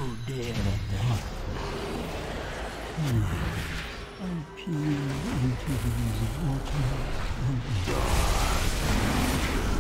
dead enough. I peer into these water and die.